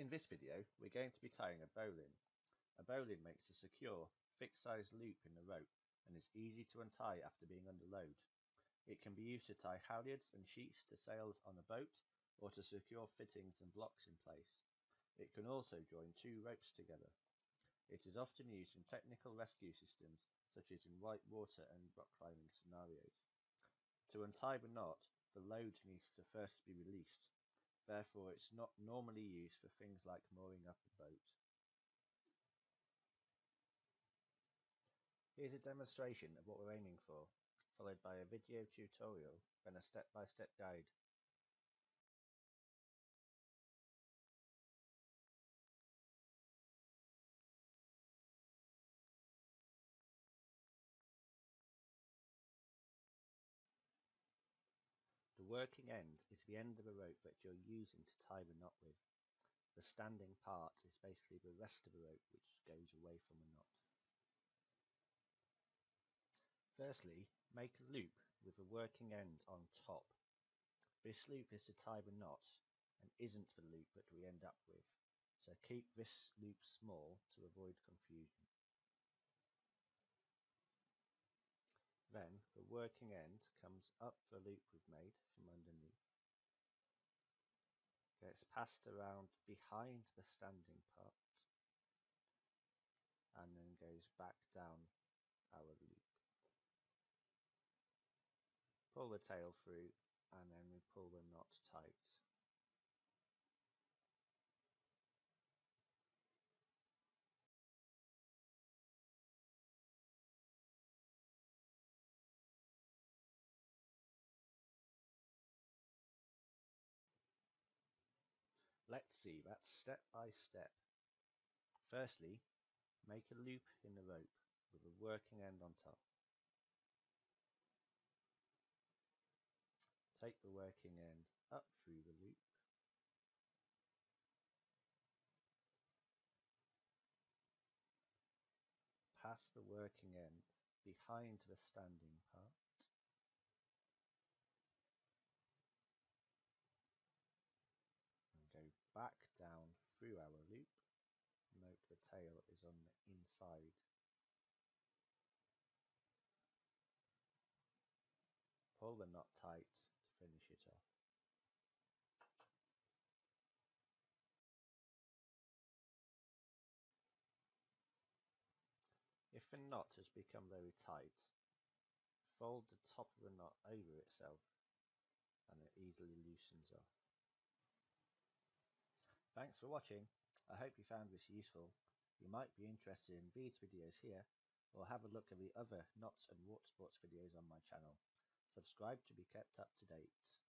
In this video, we're going to be tying a bowline. A bowline makes a secure, fixed-size loop in the rope and is easy to untie after being under load. It can be used to tie halyards and sheets to sails on a boat or to secure fittings and blocks in place. It can also join two ropes together. It is often used in technical rescue systems such as in white water and rock climbing scenarios. To untie the knot, the load needs to first be released. Therefore, it's not normally used for things like mooring up a boat. Here's a demonstration of what we're aiming for, followed by a video tutorial and a step-by-step guide. The working end is the end of a rope that you're using to tie the knot with. The standing part is basically the rest of the rope which goes away from the knot. Firstly, make a loop with the working end on top. This loop is to tie the knot and isn't the loop that we end up with, so keep this loop small to avoid confusion. Then the working end comes up the loop we've made from underneath, gets passed around behind the standing part, and then goes back down our loop. Pull the tail through and then we pull the knot tight. Let's see that step by step. Firstly, make a loop in the rope with the working end on top. Take the working end up through the loop. Pass the working end behind the standing part. And go back down through our loop. Note the tail is on the inside. Pull the knot tight to finish it off. If the knot has become very tight, fold the top of the knot over itself and it easily loosens off. Thanks for watching. I hope you found this useful. You might be interested in these videos here, or have a look at the other knots and water sports videos on my channel. Subscribe to be kept up to date.